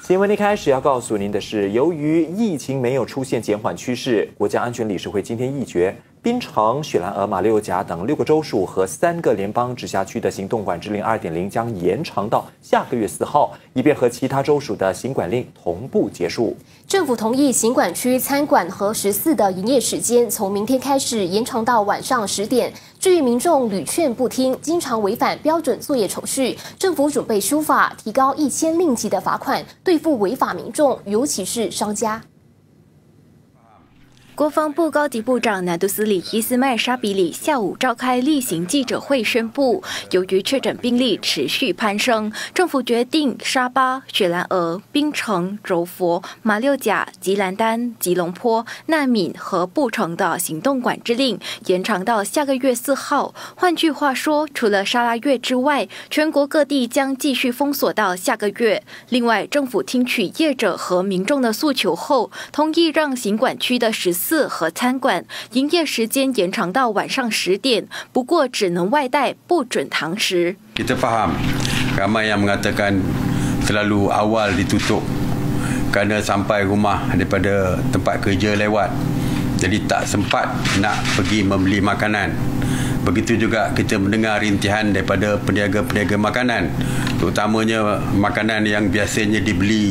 新闻一开始要告诉您的是，由于疫情没有出现减缓趋势，国家安全理事会今天议决，槟城、雪兰莪、马六甲等6个州属和3个联邦直辖区的行动管制令 2.0 将延长到下个月4号，以便和其他州属的行管令同步结束。 政府同意行管区餐馆和食肆的营业时间从明天开始延长到晚上10点。至于民众屡劝不听，经常违反标准作业程序，政府准备修法，提高1000令吉的罚款，对付违法民众，尤其是商家。 国防部高级部长拿督斯里伊斯迈沙比里下午召开例行记者会，宣布，由于确诊病例持续攀升，政府决定沙巴、雪兰莪、槟城、柔佛、马六甲、吉兰丹、吉隆坡、纳闽和布城的行动管制令延长到下个月4号。换句话说，除了沙拉越之外，全国各地将继续封锁到下个月。另外，政府听取业者和民众的诉求后，同意让行管区的14和餐馆营业时间延长到晚上10点，不过只能外带，不准堂食。 Kita faham ramai yang mengatakan terlalu awal ditutup kerana sampai rumah daripada tempat kerja lewat, jadi tak sempat nak pergi membeli makanan. Begitu juga kita mendengar rintihan daripada peniaga-peniaga makanan, terutamanya makanan yang biasanya dibeli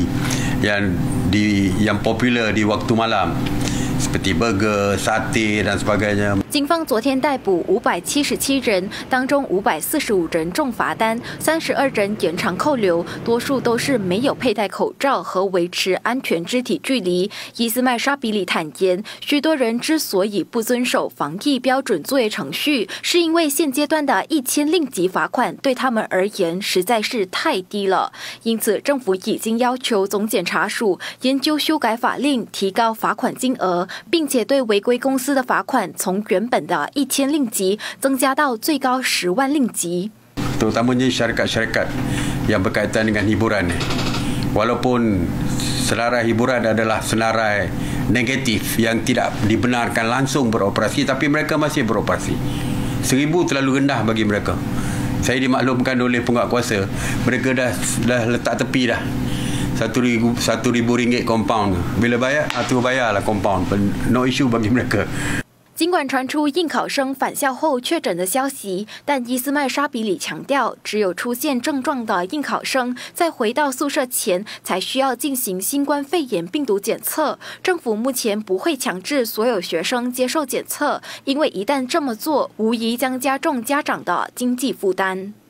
yang popular di waktu malam. seperti burger, sate dan sebagainya. 警方昨天逮捕577人，当中545人中罚单，32人延长扣留，多数都是没有佩戴口罩和维持安全肢体距离。伊斯迈沙比里坦言，许多人之所以不遵守防疫标准作业程序，是因为现阶段的1000令吉罚款对他们而言实在是太低了。因此，政府已经要求总检察署研究修改法令，提高罚款金额，并且对违规公司的罚款从原本的1000令吉增加到最高10万令吉。 Terutamanya syarikat-syarikat yang berkaitan dengan hiburan. Walaupun senarai hiburan adalah senarai negatif yang tidak dibenarkan langsung beroperasi, tapi mereka masih beroperasi. 1000 terlalu rendah bagi mereka. Saya dimaklumkan oleh penguatkuasa, mereka dah letak tepi dah. RM1,000 compound. Bila bayar, tu bayarlah compound. No issue bagi mereka. 尽管传出应考生返校后确诊的消息，但伊斯迈沙比里强调，只有出现症状的应考生在回到宿舍前才需要进行新冠肺炎病毒检测。政府目前不会强制所有学生接受检测，因为一旦这么做，无疑将加重家长的经济负担。